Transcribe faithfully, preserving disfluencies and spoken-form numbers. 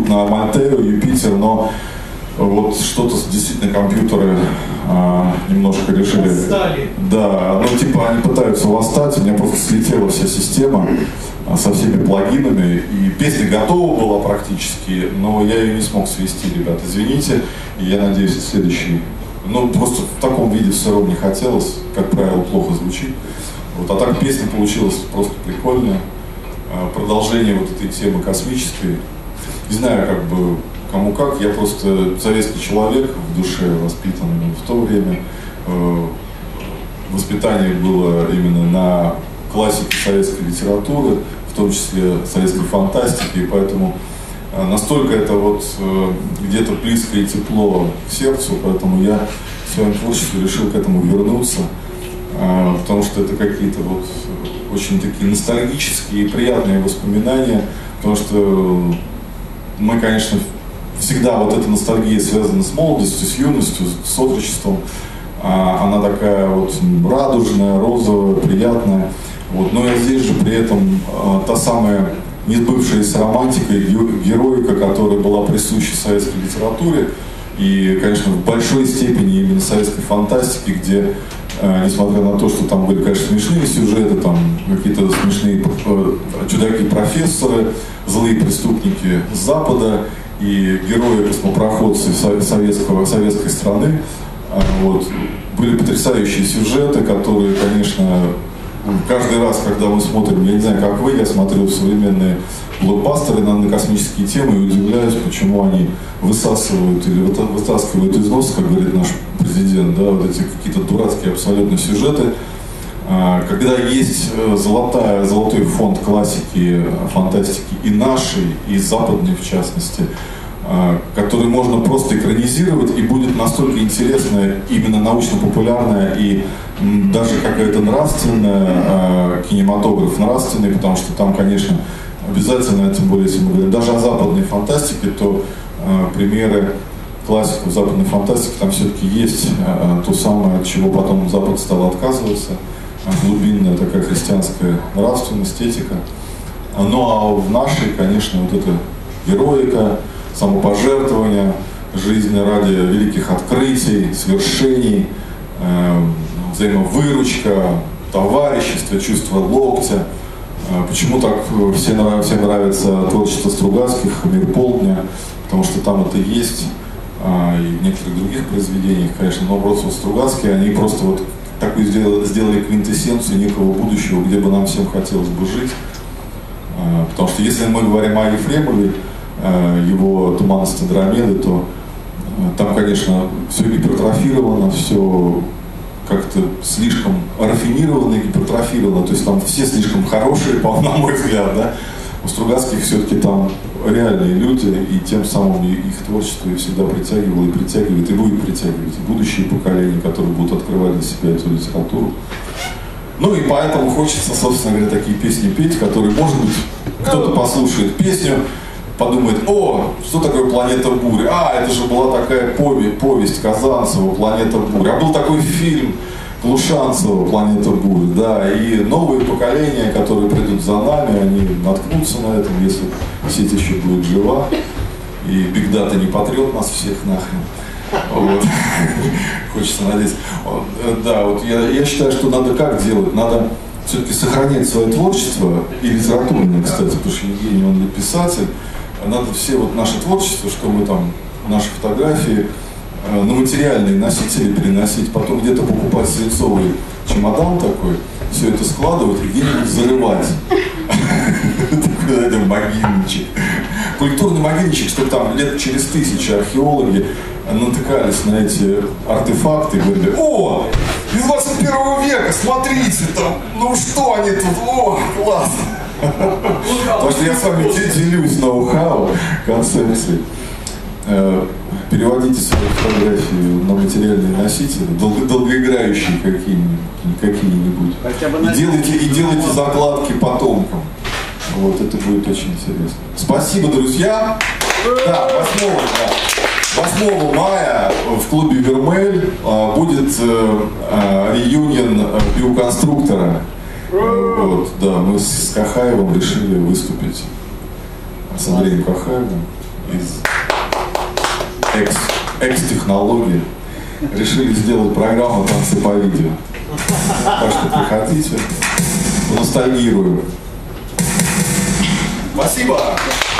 идут на Мальтею, Юпитер, но вот что-то действительно компьютеры а, немножко решили. Восстали. Да, ну типа они пытаются восстать, у меня просто слетела вся система а, со всеми плагинами, и песня готова была практически, но я ее не смог свести, ребят, извините, и я надеюсь, следующий. Ну, просто в таком виде все равно не хотелось, как правило, плохо звучит. Вот, а так песня получилась просто прикольная. А, продолжение вот этой темы космической. Не знаю, как бы, кому как, я просто советский человек в душе, воспитанный в то время. Э, воспитание было именно на классике советской литературы, в том числе советской фантастики, и поэтому э, настолько это вот э, где-то близко и тепло к сердцу, поэтому я в своем творчестве решил к этому вернуться, э, потому что это какие-то вот очень такие ностальгические и приятные воспоминания, потому что мы, конечно, всегда вот эта ностальгия связана с молодостью, с юностью, с отрочеством. А, она такая вот радужная, розовая, приятная. Вот. Но и здесь же при этом а, та самая несбывшаяся романтика и героика, которая была присуща советской литературе. И, конечно, в большой степени именно советской фантастики, где, а, несмотря на то, что там были, конечно, смешные сюжеты, там какие-то смешные э, чудаки-профессоры, злые преступники с Запада, и герои-космопроходцы советского, советской страны. Вот. Были потрясающие сюжеты, которые, конечно, каждый раз, когда мы смотрим, я не знаю, как вы, я смотрю современные блокбастеры на, на космические темы и удивляюсь, почему они высасывают или вытаскивают из носа, как говорит наш президент, да, вот эти какие-то дурацкие абсолютно сюжеты. Когда есть золотая, золотой фонд классики, фантастики и нашей, и западной в частности, который можно просто экранизировать, и будет настолько интересная, именно научно-популярная и даже какая-то нравственная, кинематограф нравственный, потому что там, конечно, обязательно, тем более, если мы говорим даже о западной фантастике, то примеры классиков западной фантастики там все-таки есть то самое, от чего потом Запад стал отказываться. Глубинная такая христианская нравственность, этика. Ну а в нашей, конечно, вот эта героика, самопожертвование, жизнь ради великих открытий, свершений, э, взаимовыручка, товарищество, чувство локтя. Э, почему так всем нравится, всем нравится творчество Стругацких, «Мир полдня», потому что там это есть, э, и в некоторых других произведениях, конечно, но просто вот Стругацкие, они просто вот такую сделали, сделали квинтэссенцию некого будущего, где бы нам всем хотелось бы жить. Э, потому что если мы говорим о Ефремове, его «Туманности Андромеды», то там, конечно, все гипертрофировано, все как-то слишком рафинировано и гипертрофировано, то есть там все слишком хорошие, на мой взгляд, да. У Стругацких все-таки там реальные люди, и тем самым их творчество и всегда притягивало, и притягивает, и будет притягивать и будущие поколения, которые будут открывать для себя эту литературу. Ну и поэтому хочется, собственно говоря, такие песни петь, которые, может быть, кто-то послушает песню, подумает: о, что такое «Планета бурь»? А, это же была такая повесть, повесть Казанцева «Планета бурь». А был такой фильм Глушанцева «Планета бурь». Да, и новые поколения, которые придут за нами, они наткнутся на этом, если сеть еще будет жива. И Биг Дата не потрет нас всех нахрен. Вот. Хочется надеяться. Да, вот я, я считаю, что надо как делать? Надо все-таки сохранять свое творчество, и литературное, кстати, потому что Евгений, он писатель. Надо все вот наше творчество, что мы там, наши фотографии, э, на материальные носители переносить, потом где-то покупать свинцовый чемодан такой, все это складывать и где-нибудь зарывать. Такой, это могильничек. Культурный могильничек, что там лет через тысячи археологи натыкались на эти артефакты и говорили: о, из двадцать первого века, смотрите там, ну что они тут, о, классно. Потому что я с вами делюсь ноу-хау, концепцией. Переводите свои фотографии на материальные носители, долго, долгоиграющие какие-нибудь, какие-нибудь. И делайте, и делайте закладки потомкам. Вот это будет очень интересно. Спасибо, друзья. Да, восьмого, да, восьмого мая в клубе «Вермель» будет реюнион биоконструктора. Вот, да, мы с Кахаевым решили выступить с с Андреем Кахаевым из экс, экс-технологии решили сделать программу «Танцы по видео». Так что приходите, поностальгируем. Спасибо!